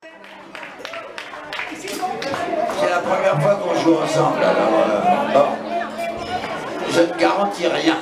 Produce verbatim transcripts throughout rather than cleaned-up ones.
C'est la première fois qu'on joue ensemble, alors euh, bon, je ne garantis rien.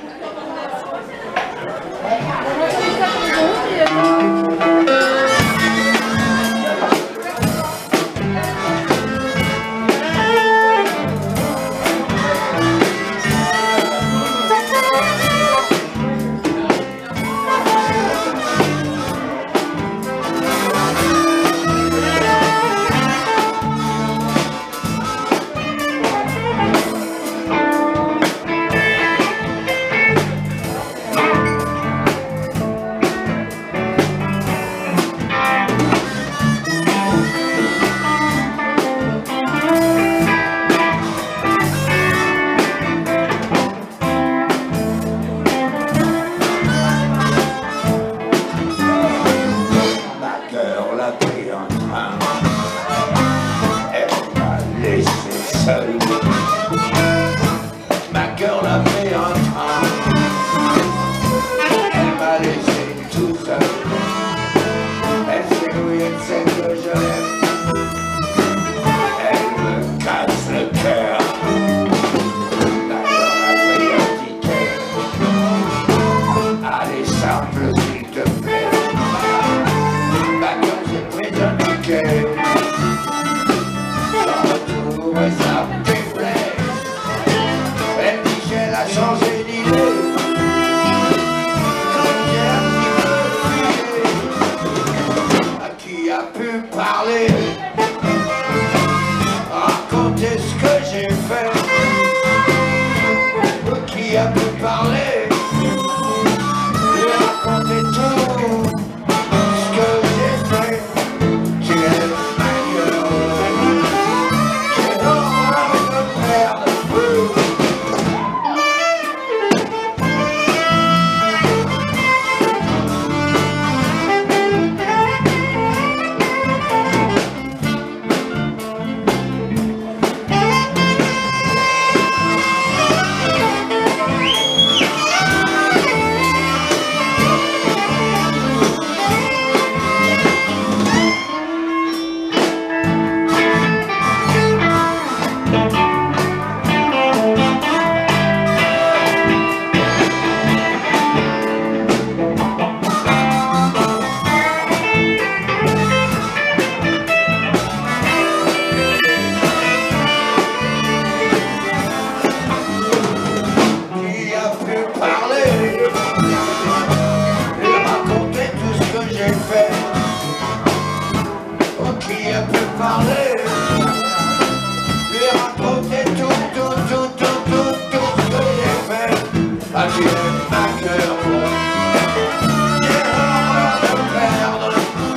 Ma cœur l'a pris en train, elle m'a laissé tout seul. Elle sait oui, elle sait que je l'aime. Elle me casse le cœur. Ma cœur l'a pris un ticket. Allez, simple s'il te plaît. Ma cœur s'est pris un ticket. Retour et ça me déplaît. Elle dit qu'elle a changé d'idée. Quand j'ai un petit peu fuyé. À qui a pu parler, raconter ce que j'ai fait. Qui a pu parler et raconter tout ce que j'ai fait. J'ai ma gueule. J'ai horreur de perdre. Qui a pu parler et raconter tout, tout, tout, tout, tout, tout ce que j'ai fait. À qui aime ma cœur, j'ai horreur de perdre.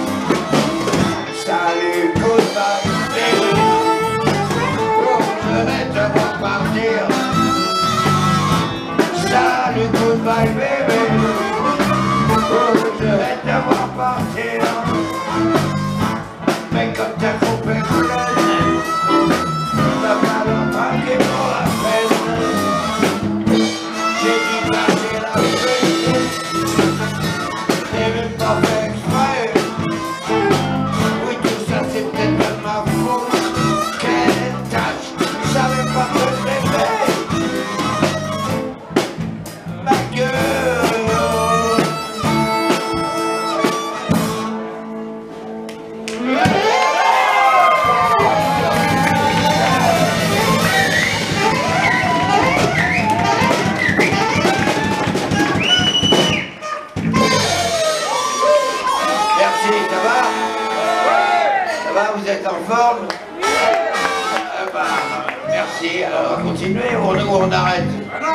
Salut, goodbye, baby. Oh, je vais te voir partir. Salut, goodbye, baby. Oh, je vais te voir partir. Mais comme t'as coupé mon laine, t'as pas l'embarqué pour la peine. J'ai dit passer la vérité, j'ai même pas fait exprès. Oui, tout ça c'est peut-être de ma faute. Quelle tâche, je savais pas que je l'ai fait. Ma gueule. Vous êtes en forme? euh, bah, Merci, alors continuez ou on, on arrête?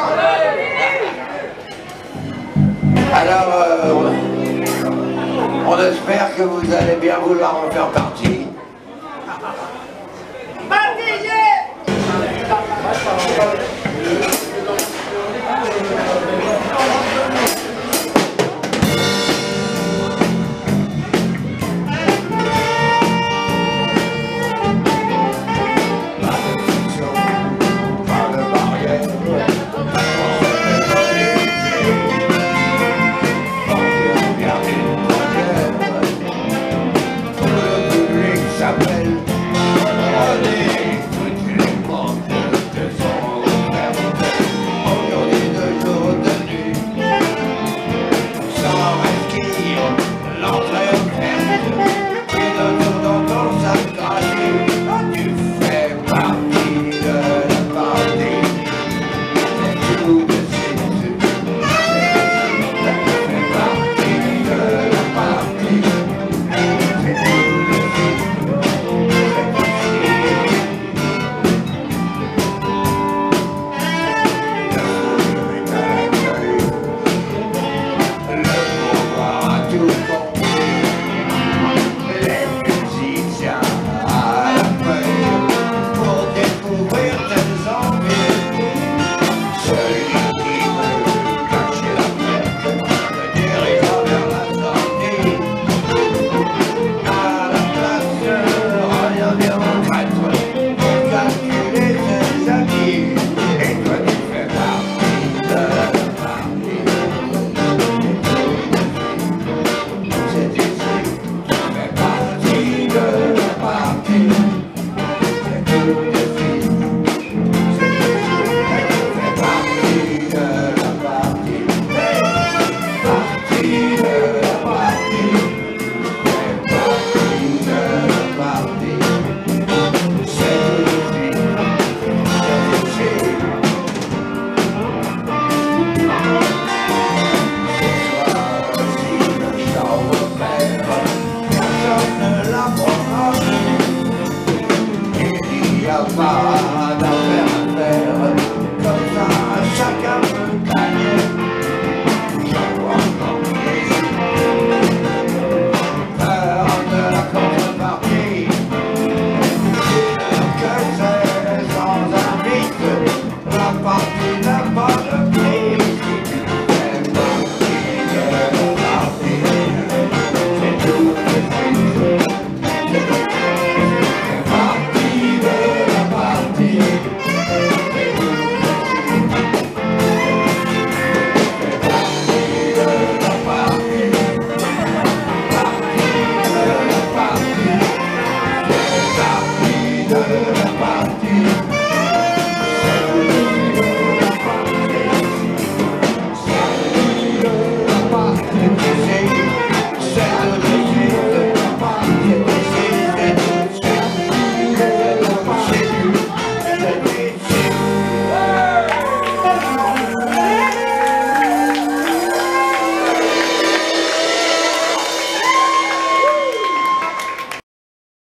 Alors, euh, on espère que vous allez bien vouloir en faire partie. Martinier!